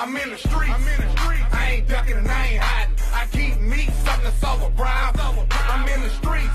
I'm in the streets. I ain't ducking and I ain't hiding. I keep me something to solve a problem. I'm in the streets.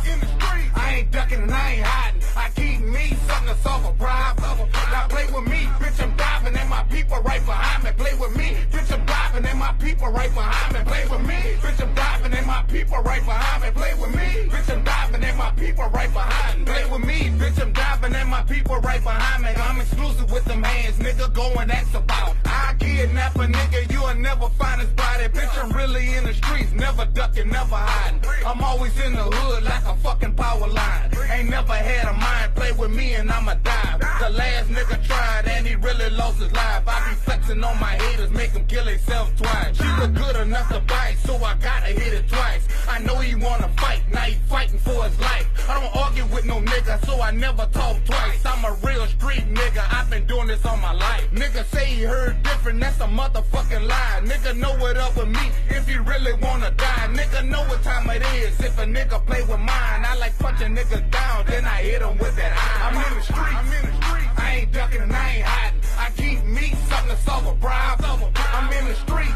I ain't ducking and I ain't hiding. I keep me something to solve a problem. Now play with me, bitch, I'm diving and my people right behind me. Play with me, bitch, I'm diving and my people right behind me. Play with me, bitch, I'm diving and my people right behind me. Play with me, bitch, I'm diving and my people right behind me. Play with me, bitch, I'm diving and my people right behind me. I'm exclusive with them hands, nigga, go and ask about. I kidnap a nigga, you'll never find his body. Bitch, I'm really in the streets, never ducking, never hiding. I'm always in the hood like a fucking power line. Ain't never had a mind, play with me and I'ma dive. The last nigga tried and he really lost his life. I be flexing on my haters, make them kill themselves twice. She look good enough to bite, so I gotta hit it twice. I know he wanna fight, now he fighting for his life. I don't argue with no nigga, so I never talk twice. I'm a real street nigga, I've been doing this all my life. Nigga say he heard different, that's a motherfucking lie. Nigga know what up with me if he really wanna die. Nigga know what time it is if a nigga play with mine. I like punching niggas down, then I hit him with that eye. I'm in the streets, I ain't ducking and I ain't hiding. I keep me something to solve a problem. I'm in the streets,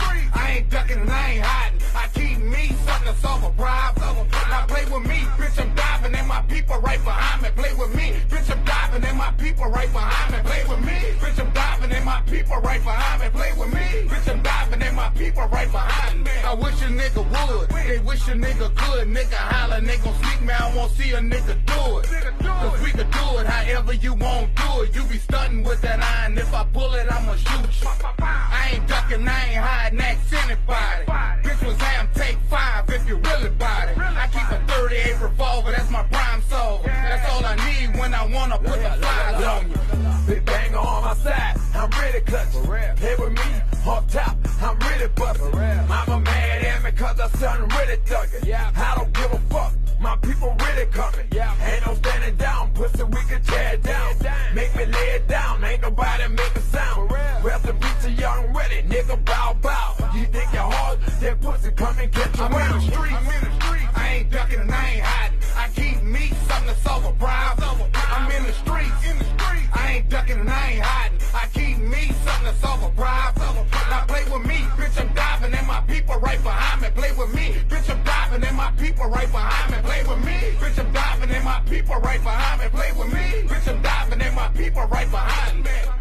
I ain't ducking and I ain't hiding. I keep me something to solve a problem. Now play with me, bitch, I'm diving and my people right behind me. Play with me, bitch, I'm diving and my people right behind me. Play with me, bitch, I'm diving and my people right behind me. Play with me, bitch, I'm diving and my people right behind me. I wish a nigga would, they wish a nigga could. Nigga holler, they gon' sneak me, I won't see a nigga do it. Cause we can do it however you won't do it. You be stunting with that iron, if I pull it, I'ma shoot you. I ain't ducking, I ain't hiding, ask anybody. Bitch was ham, take 5 if you really bout it. I keep a 38 revolver, that's my prime solver. That's all I need when I wanna put the flies on you. Big banger on my side, I'm ready clutching. Play with me, off top, I'm really busting. Mama mad at me cause her son really thugging. I don't give a fuck, my people really coming. Ain't no standing down, pussy, we can tear it down. Make me lay it down, ain't nobody make a sound. Rest in peace to Young Ready, nigga, bow bow. You think you're hard, that pussy come and get you. I'm in the streets, I ain't ducking and I ain't hiding. I keep me something to solve a problem. I'm in the streets, I ain't ducking and I ain't hiding. I keep me something to solve a problem. Now play with me, bitch, I'm diving and my people right behind me. Play with me, bitch, I'm diving and my people right behind me. Play with me, bitch, I'm diving and my people right behind me. Play with me, bitch, I'm diving and my people right behind me.